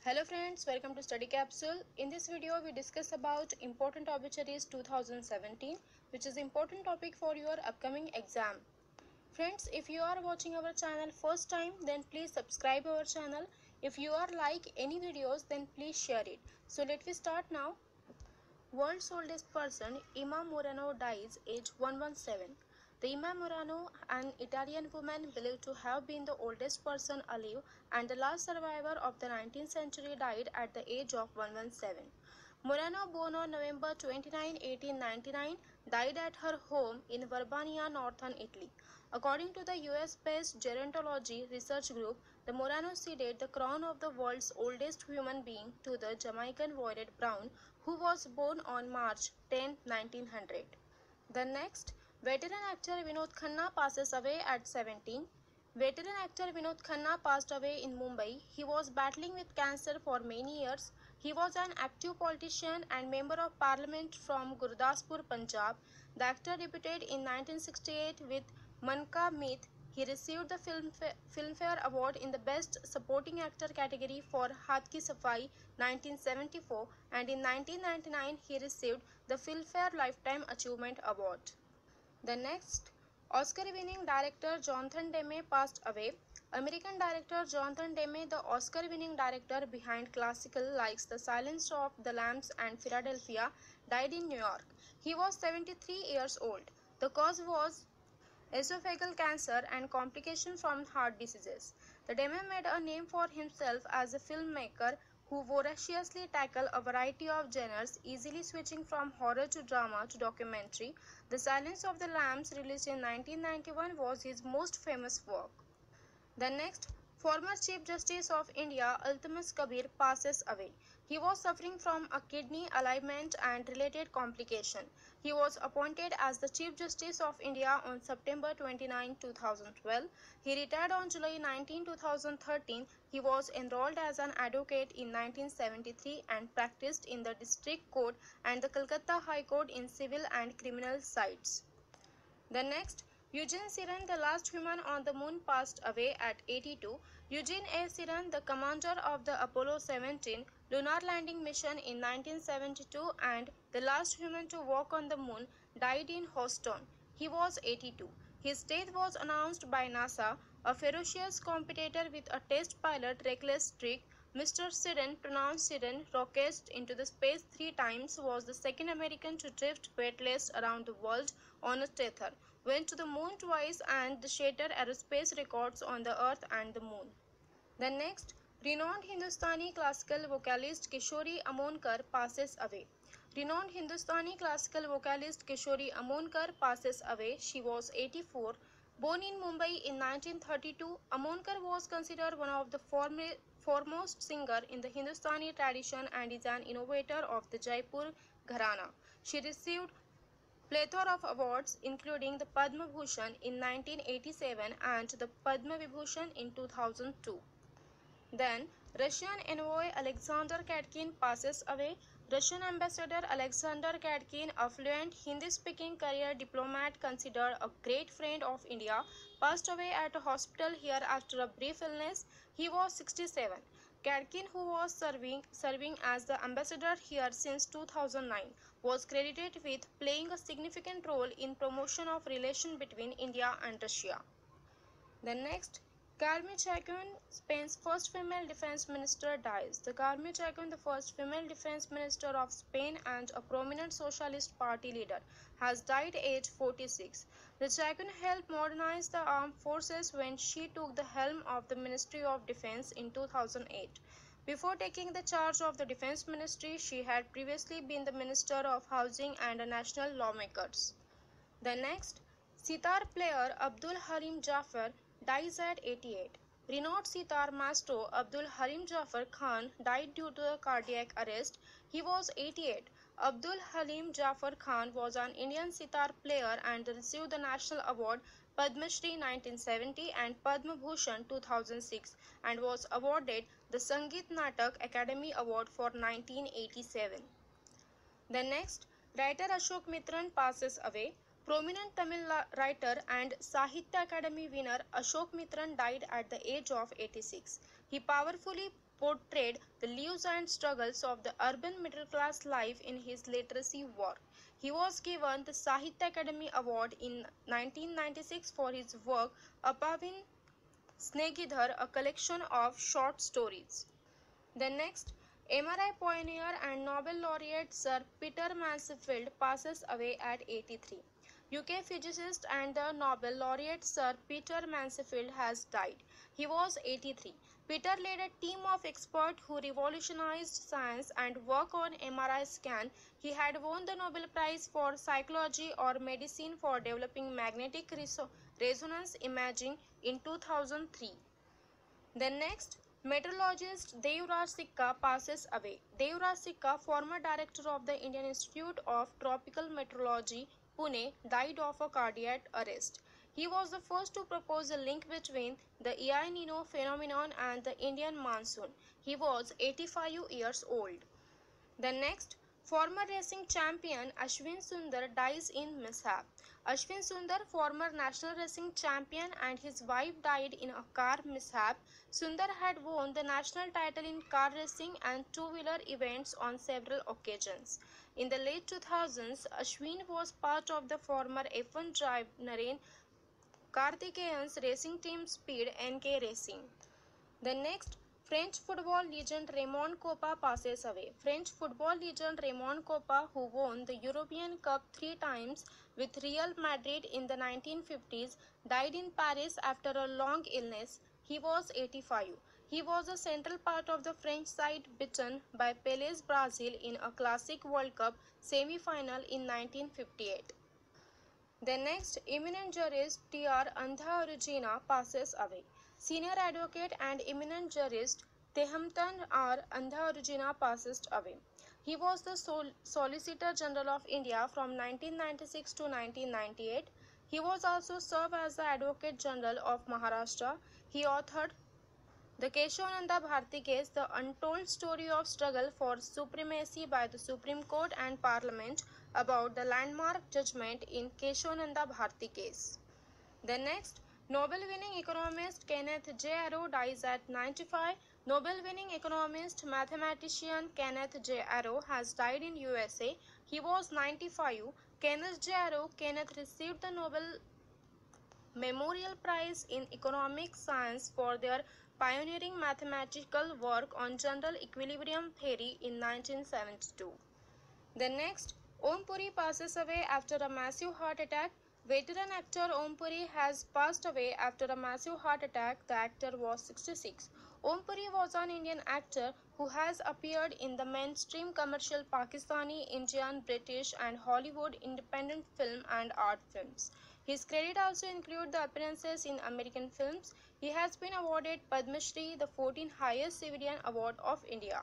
Hello friends, welcome to Study Capsule. In this video, we discuss about important obituaries 2017, which is important topic for your upcoming exam. Friends, if you are watching our channel first time, then please subscribe our channel. If you are like any videos, then please share it. So let me start now. World's oldest person, Ima Morano, dies age 117. The Ima Morano, an Italian woman believed to have been the oldest person alive and the last survivor of the 19th century, died at the age of 117. Morano, born on November 29, 1899, died at her home in Verbania, northern Italy. According to the US-based gerontology research group, the Morano ceded the crown of the world's oldest human being to the Jamaican Violet Brown, who was born on March 10, 1900. The next, veteran actor Vinod Khanna passes away at 17. Veteran actor Vinod Khanna passed away in Mumbai. He was battling with cancer for many years. He was an active politician and member of parliament from Gurdaspur, Punjab. The actor debuted in 1968 with Man Ka Meet. He received the Filmfare Award in the Best Supporting Actor category for Hath Ki Safai 1974, and in 1999 he received the Filmfare Lifetime Achievement Award. The next, Oscar-winning director Jonathan Demme passed away. American director Jonathan Demme, the Oscar-winning director behind classical likes The Silence of the Lambs and Philadelphia, died in New York. He was 73 years old. The cause was esophageal cancer and complications from heart diseases. The Demme made a name for himself as a filmmaker who voraciously tackled a variety of genres, easily switching from horror to drama to documentary. The Silence of the Lambs, released in 1991, was his most famous work. The next, former Chief Justice of India Iltutmish Kabir passes away. He was suffering from a kidney alignment and related complication. He was appointed as the Chief Justice of India on September 29, 2012. He retired on July 19, 2013. He was enrolled as an advocate in 1973 and practiced in the District Court and the Calcutta High Court in civil and criminal sides. The next, Eugene Cernan, the last human on the moon, passed away at 82. Eugene A. Cernan, the commander of the Apollo 17 lunar landing mission in 1972 and the last human to walk on the moon, died in Houston. He was 82. His death was announced by NASA. A ferocious competitor with a test pilot reckless streak, Mr. Cernan, pronounced Cernan, rockets into the space 3 times, was the second American to drift weightless around the world on a tether, went to the moon twice, and shattered aerospace records on the Earth and the moon. The next, renowned Hindustani classical vocalist Kishori Amonkar passes away. Renowned Hindustani classical vocalist Kishori Amonkar passes away. She was 84. Born in Mumbai in 1932, Amonkar was considered one of the foremost singer in the Hindustani tradition and is an innovator of the Jaipur Gharana. She received plethora of awards including the Padma Bhushan in 1987 and the Padma Vibhushan in 2002. Then, Russian envoy Alexander Katkin passes away. Russian ambassador Alexander Katkin, a fluent Hindi-speaking career diplomat considered a great friend of India, passed away at a hospital here after a brief illness. He was 67. Katkin, who was serving as the ambassador here since 2009, was credited with playing a significant role in promotion of relations between India and Russia. The next, Carme Chacon, Spain's first female defense minister, dies. The Carme Chacon, the first female defense minister of Spain and a prominent socialist party leader, has died aged 46. The Chacon helped modernize the armed forces when she took the helm of the Ministry of Defense in 2008. Before taking the charge of the defense ministry, she had previously been the Minister of Housing and National Lawmakers. The next, sitar player Abdul Halim Jafar dies at 88. Renowned sitar maestro Abdul Halim Jafar Khan died due to a cardiac arrest. He was 88. Abdul Halim Jafar Khan was an Indian sitar player and received the national award Padma Shri 1970 and Padma Bhushan 2006 and was awarded the Sangeet Natak Academy Award for 1987. The next, writer Ashok Mitran passes away. Prominent Tamil writer and Sahitya Academy winner Ashok Mitran died at the age of 86. He powerfully portrayed the lives and struggles of the urban middle class life in his literacy work. He was given the Sahitya Akademi Award in 1996 for his work Apavin Snegidhar, a collection of short stories. The next, MRI pioneer and Nobel laureate Sir Peter Mansfield passes away at 83. UK physicist and the Nobel laureate Sir Peter Mansfield has died. He was 83. Peter led a team of experts who revolutionized science and work on MRI scan. He had won the Nobel Prize for Psychology or Medicine for developing magnetic resonance imaging in 2003. Then next, meteorologist Devraj Sikka passes away. Devraj Sikka, former director of the Indian Institute of Tropical Meteorology, Pune, died of a cardiac arrest. He was the first to propose a link between the El Nino phenomenon and the Indian monsoon. He was 85 years old. The next, former racing champion Ashwin Sundar dies in mishap. Ashwin Sundar, former national racing champion, and his wife died in a car mishap. Sundar had won the national title in car racing and two-wheeler events on several occasions. In the late 2000s, Ashwin was part of the former F1 driver Naren Karthikeyan's racing team Speed NK Racing. The next, French football legend Raymond Kopa passes away. French football legend Raymond Kopa, who won the European Cup 3 times with Real Madrid in the 1950s, died in Paris after a long illness. He was 85. He was a central part of the French side beaten by Pelé's Brazil in a classic World Cup semi-final in 1958. The next, eminent jurist T.R. Andha Arjuna passes away. Senior advocate and eminent jurist Tehamtan R. Andha Arjuna passes away. He was the Solicitor General of India from 1996 to 1998. He was also served as the Advocate General of Maharashtra. He authored the Keshavananda Bharti case, the untold story of struggle for supremacy by the Supreme Court and Parliament, about the landmark judgment in Keshavananda Bharti case. The next, Nobel-winning economist Kenneth J. Arrow dies at 95. Nobel-winning economist mathematician Kenneth J. Arrow has died in USA. He was 95. Kenneth received the Nobel Memorial Prize in Economic Science for their pioneering mathematical work on general equilibrium theory in 1972. The next, Om Puri passes away after a massive heart attack. Veteran actor Om Puri has passed away after a massive heart attack. The actor was 66. Om Puri was an Indian actor who has appeared in the mainstream commercial Pakistani, Indian, British, and Hollywood independent film and art films. His credit also include the appearances in American films. He has been awarded Padma Shri, the 14th highest civilian award of India.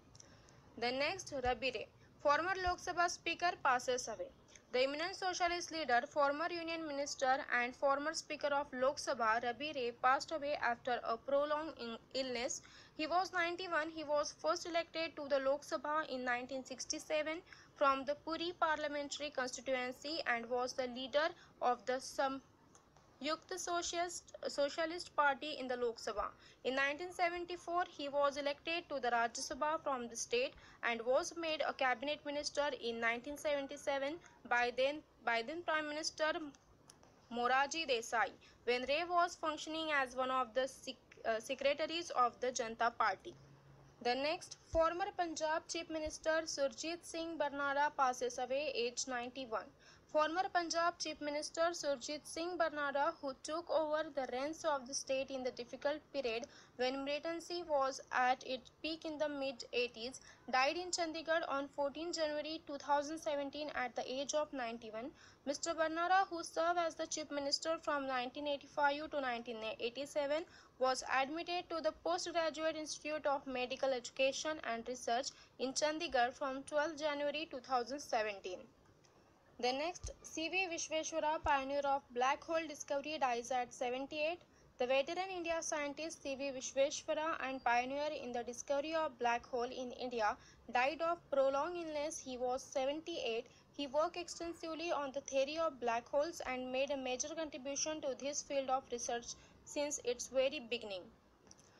The next, Rabi Ray, former Lok Sabha Speaker, passes away. The eminent socialist leader, former Union Minister, and former Speaker of Lok Sabha, Rabi Ray, passed away after a prolonged illness. He was 91. He was first elected to the Lok Sabha in 1967 from the Puri parliamentary constituency and was the leader of the Samyukta Socialist Party in the Lok Sabha. In 1974, he was elected to the Rajya Sabha from the state and was made a cabinet minister in 1977 by then Prime Minister Morarji Desai, when Ray was functioning as one of the secretaries of the Janata Party. The next, former Punjab Chief Minister Surjit Singh Barnara passes away, aged 91. Former Punjab Chief Minister Surjit Singh Barnara, who took over the reins of the state in the difficult period when militancy was at its peak in the mid-80s, died in Chandigarh on 14 January 2017 at the age of 91. Mr. Barnara, who served as the Chief Minister from 1985 to 1987, was admitted to the Postgraduate Institute of Medical Education and Research in Chandigarh from 12 January 2017. The next, C.V. Vishweshwara, pioneer of black hole discovery, dies at 78. The veteran India scientist C.V. Vishweshwara and pioneer in the discovery of black hole in India died of prolonged illness. He was 78. He worked extensively on the theory of black holes and made a major contribution to this field of research since its very beginning.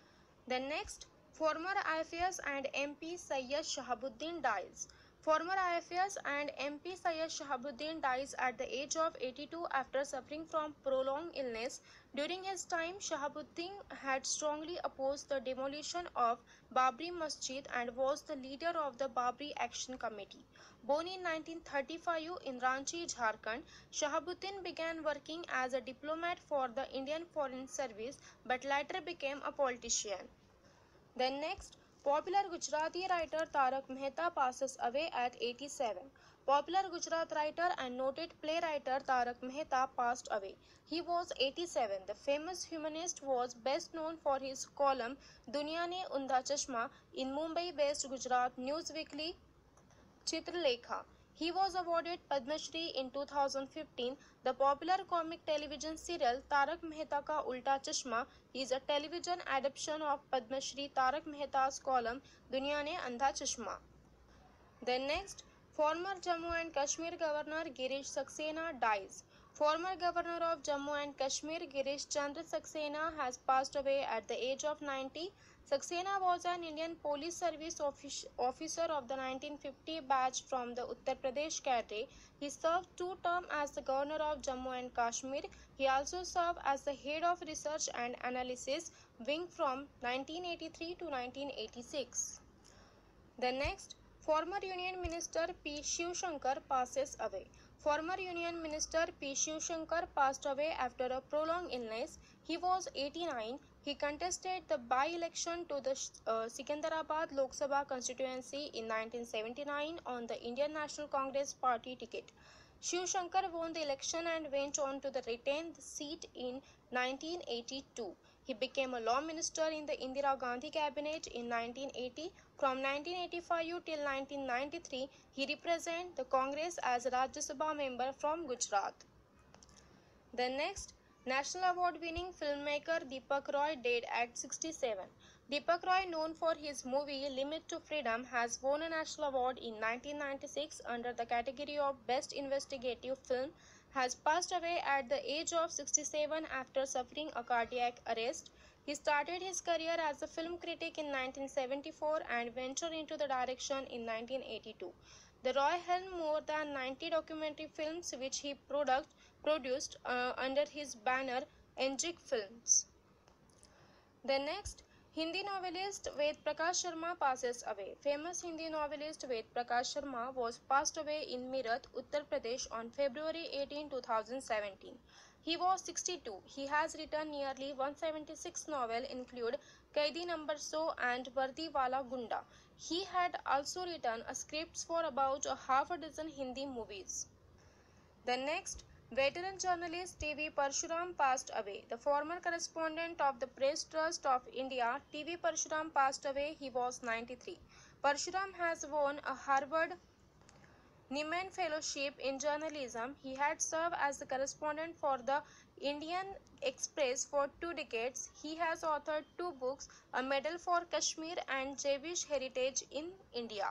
Then next, former IFS and MP Syed Shahabuddin dies. Former IFS and MP Syed Shahabuddin dies at the age of 82 after suffering from prolonged illness. During his time, Shahabuddin had strongly opposed the demolition of Babri Masjid and was the leader of the Babri Action Committee. Born in 1935 in Ranchi, Jharkhand, Shahabuddin began working as a diplomat for the Indian Foreign Service but later became a politician. Then next, popular Gujarati writer Tarak Mehta passes away at 87. Popular Gujarat writer and noted playwright Tarak Mehta passed away. He was 87. The famous humanist was best known for his column Duniya Ne Undha Chashma in Mumbai-based Gujarat News Weekly Chitralekha. He was awarded Padma Shri in 2015. The popular comic television serial Tarak Mehta Ka Ulta Chashma is a television adaptation of Padma Shri Tarak Mehta's column Duniya Ne Andha Chashma. Then next, former Jammu and Kashmir Governor Girish Saxena dies. Former Governor of Jammu and Kashmir Girish Chandra Saxena has passed away at the age of 90. Saxena was an Indian Police Service officer of the 1950 batch from the Uttar Pradesh cadre. He served 2 terms as the Governor of Jammu and Kashmir. He also served as the head of Research and Analysis wing from 1983 to 1986. The next, former Union Minister P. Shiv Shankar passes away. Former Union Minister P. Shiv Shankar passed away after a prolonged illness. He was 89. He contested the by-election to the Secunderabad Lok Sabha constituency in 1979 on the Indian National Congress Party ticket. Shiv Shankar won the election and went on to retain the seat in 1982. He became a law minister in the Indira Gandhi cabinet in 1980. From 1985 till 1993, he represented the Congress as a Rajya Sabha member from Gujarat. The next, National Award-winning filmmaker Deepak Roy died at 67. Deepak Roy, known for his movie Limit to Freedom, has won a National Award in 1996 under the category of Best Investigative Film, has passed away at the age of 67 after suffering a cardiac arrest. He started his career as a film critic in 1974 and ventured into the direction in 1982. The Roy helmed more than 90 documentary films which he produced under his banner Enjik Films. The next, Hindi novelist Ved Prakash Sharma passes away. Famous Hindi novelist Ved Prakash Sharma was passed away in Meerut, Uttar Pradesh on February 18, 2017. He was 62. He has written nearly 176 novels, include Kaidi Number So and Vardi Wala Gunda. He had also written scripts for about a half a dozen Hindi movies. The next, veteran journalist T.V. Parshuram passed away. The former correspondent of the Press Trust of India, T.V. Parshuram passed away. He was 93. Parshuram has won a Harvard Nieman Fellowship in Journalism. He had served as the correspondent for the Indian Express for 2 decades. He has authored 2 books, A Medal for Kashmir and Jewish Heritage in India.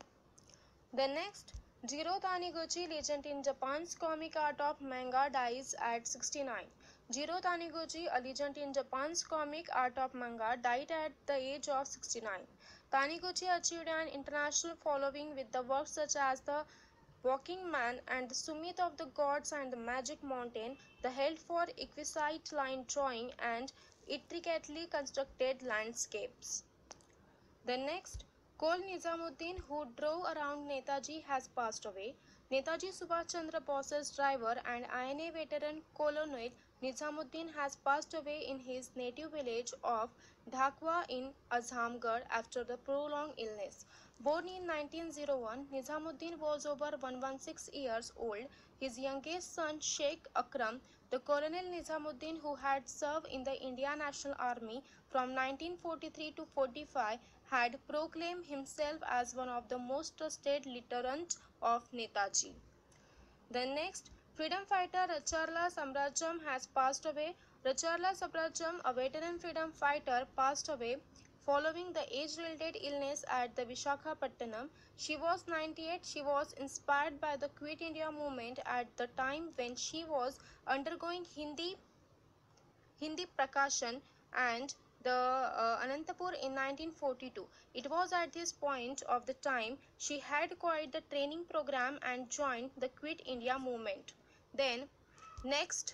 The next, Jiro Taniguchi, legend in Japan's comic art of manga, dies at 69. Jiro Taniguchi, a legend in Japan's comic art of manga, died at the age of 69. Taniguchi achieved an international following with the works such as The Walking Man and The Summit of the Gods and The Magic Mountain, the held for exquisite line drawing and intricately constructed landscapes. The next, Kol Nizamuddin, who drove around Netaji, has passed away. Netaji Subhash Chandra Bose's driver and INA veteran Colonel Nizamuddin has passed away in his native village of Dhakwa in Azamgarh after the prolonged illness. Born in 1901, Nizamuddin was over 116 years old. His youngest son, Sheikh Akram, the Colonel Nizamuddin, who had served in the Indian National Army from 1943 to 45, had proclaimed himself as one of the most trusted lieutenants of Netaji. The next, freedom fighter Racharla Samrajam has passed away. Racharla Samrajam, a veteran freedom fighter, passed away following the age-related illness at the Visakhapatnam. She was 98. She was inspired by the Quit India movement at the time when she was undergoing Hindi Prakashan and the Anantapur in 1942. It was at this point of the time she had quite the training program and joined the Quit India movement. Then next,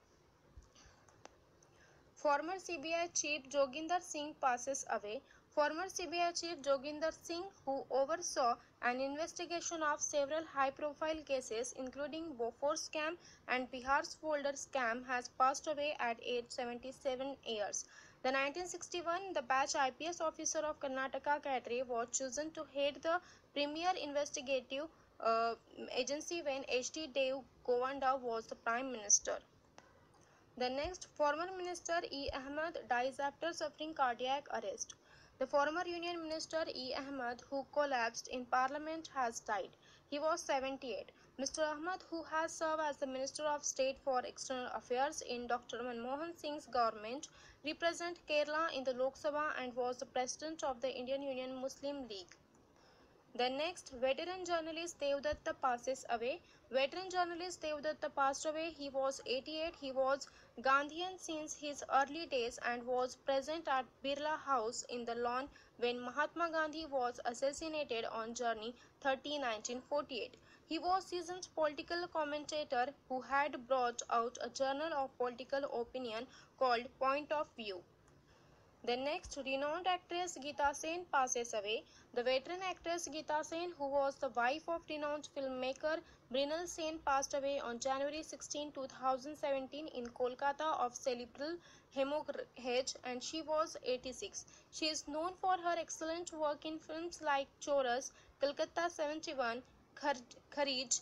former CBI Chief Joginder Singh passes away. Former CBI Chief Joginder Singh, who oversaw an investigation of several high-profile cases including Bofors scam and Bihar's folder scam, has passed away at age 77 years. The 1961 the batch IPS officer of Karnataka cadre was chosen to head the premier investigative agency when H.D. Deve Gowanda was the Prime Minister. The next, former Minister E. Ahmed dies after suffering cardiac arrest. The former Union Minister E. Ahmed, who collapsed in Parliament, has died. He was 78. Mr. Ahmed, who has served as the Minister of State for External Affairs in Dr. Manmohan Singh's government, represented Kerala in the Lok Sabha and was the President of the Indian Union Muslim League. The next, veteran journalist Devdatta passes away. Veteran journalist Devdatta passed away. He was 88. He was Gandhian since his early days and was present at Birla House in the lawn when Mahatma Gandhi was assassinated on January 30, 1948. He was seasoned political commentator who had brought out a journal of political opinion called Point of View. The next, renowned actress Geeta Sen passes away. The veteran actress Geeta Sen, who was the wife of renowned filmmaker Mrinal Sen, passed away on January 16, 2017 in Kolkata of cerebral hemorrhage, and she was 86. She is known for her excellent work in films like Chorus, Kolkata 71, Kharij,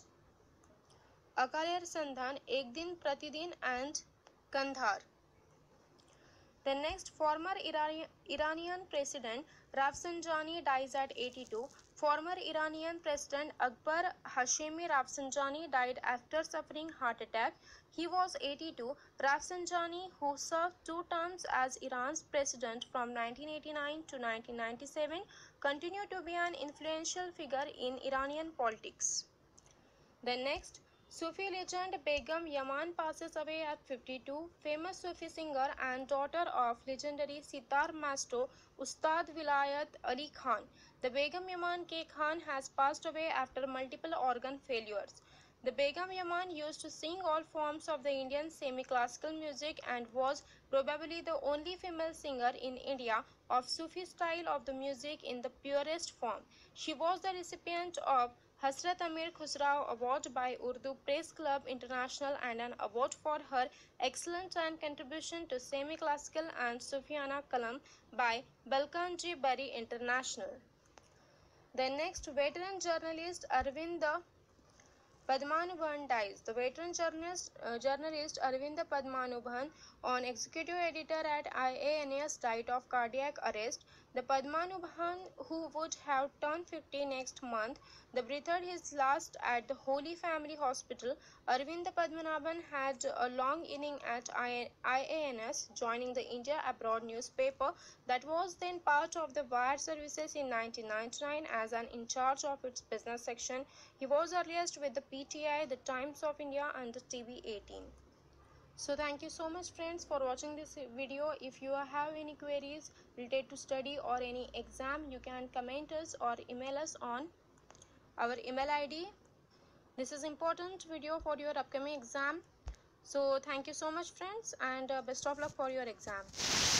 Akaler Sandhan, Ek Din Pratidin and Kandhar. The next, former Iranian President Rafsanjani dies at 82. Former Iranian President Akbar Hashemi Rafsanjani died after suffering heart attack. He was 82. Rafsanjani, who served 2 terms as Iran's president from 1989 to 1997, continued to be an influential figure in Iranian politics. The next, Sufi legend Begum Yaman passes away at 52. Famous Sufi singer and daughter of legendary sitar maestro Ustad Vilayat Ali Khan. The Begum Yaman K. Khan has passed away after multiple organ failures. The Begum Yaman used to sing all forms of the Indian semi-classical music and was probably the only female singer in India of Sufi style of the music in the purest form. She was the recipient of Hasrat Amir Khusrau Award by Urdu Press Club International and an award for her excellence and contribution to semi-classical and Sufiana Kalam by Balkanji Bari International. The next, veteran journalist Arvinda Padmanabhan dies. The veteran journalist Arvinda Padmanabhan, an executive editor at IANS, died of cardiac arrest. The Padmanabhan, who would have turned 50 next month, breathed his last at the Holy Family Hospital. Arvinda Padmanabhan had a long inning at IANS, joining the India Abroad newspaper that was then part of the Wire Services in 1999 as an in charge of its business section. He was earliest with the PTI, the Times of India and the TV18. So thank you so much friends for watching this video. If you have any queries related to study or any exam, you can comment us or email us on our email ID. This is important video for your upcoming exam. So thank you so much friends, and best of luck for your exam.